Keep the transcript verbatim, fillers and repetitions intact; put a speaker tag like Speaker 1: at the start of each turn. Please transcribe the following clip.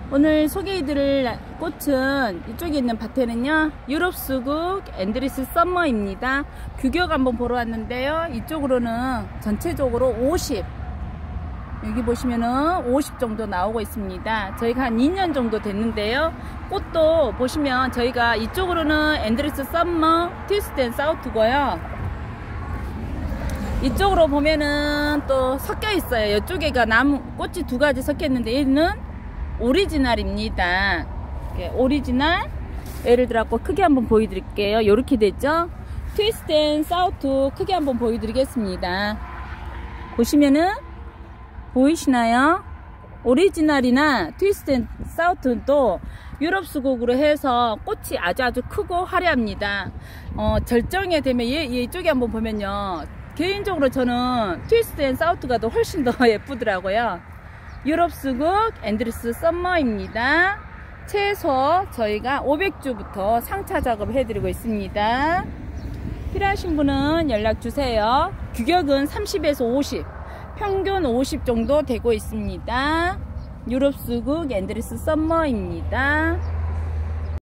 Speaker 1: 오늘 소개해드릴 꽃은 이쪽에 있는 밭에는요 유럽 수국 앤드리스 썸머입니다. 규격 한번 보러 왔는데요, 이쪽으로는 전체적으로 오십, 여기 보시면은 오십 정도 나오고 있습니다. 저희가 한 이 년 정도 됐는데요, 꽃도 보시면 저희가 이쪽으로는 앤드리스 썸머 트위스트 앤 사우트고요, 이쪽으로 보면은 또 섞여 있어요. 이쪽에가 나무 꽃이 두 가지 섞여 있는데 얘는 오리지널입니다. 오리지널, 예를 들어 크게 한번 보여드릴게요. 이렇게 되죠. 트위스트 앤 사우트 크게 한번 보여드리겠습니다. 보시면은 보이시나요? 오리지널이나 트위스트 앤 사우트도 유럽 수국으로 해서 꽃이 아주 아주 크고 화려합니다. 어, 절정에 되면 얘, 얘 이쪽에 한번 보면요, 개인적으로 저는 트위스트 앤 사우트가 더 훨씬 더 예쁘더라고요. 유럽 수국 앤드리스 썸머입니다. 최소 저희가 오백 주부터 상차 작업 해드리고 있습니다. 필요하신 분은 연락 주세요. 규격은 삼십에서 오십, 평균 오십 정도 되고 있습니다. 유럽 수국 앤드리스 썸머입니다.